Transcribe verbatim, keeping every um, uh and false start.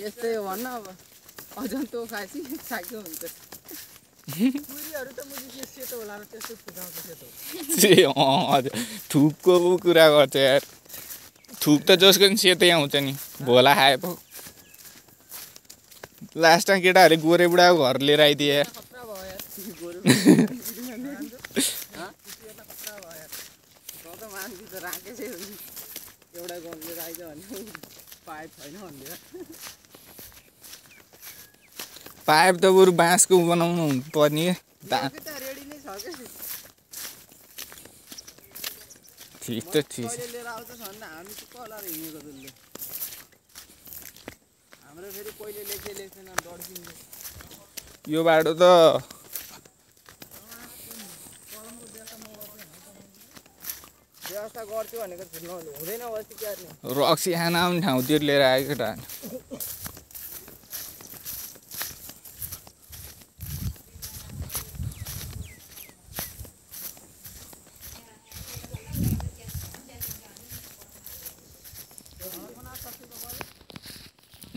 यस्तै हो भन्न अब अजन्तो खाएपछि साइको हुन्छ पुरीहरु त मुजी के सेतो होला र त्यस्तो फुकाउँछ सेतो से हजुर थुकको कुरा गर्छ यार थुक त जसको नि सेतै आउँछ नि भोला खाए पो लास्टमा केटाहरूले गोरे बुढाको घर लिएर आइदिए यार खतरा भयो यार गोरे हा खतरा भयो यार त मान्छे त राखेकै हो नि एउटा घर लिएर आइज भने पाइप छैन भन्दै पाइप त बरु बाँसको बनाउनु पर्ने रेडी नै छ के ठिक त ठिक कहिले लिएर आउँछ भन्दा हामी चाहिँ कलर हिँडेको जसले हाम्रो फेरि कहिले लेख्दै लेख्दैन डढिन्छ यो बाटो त व्यवस्था गर्छु भनेको हुँदैन बस्ती क्यार्ने रक्सी खान आउने ठाउँतिर लिएर आएको केटा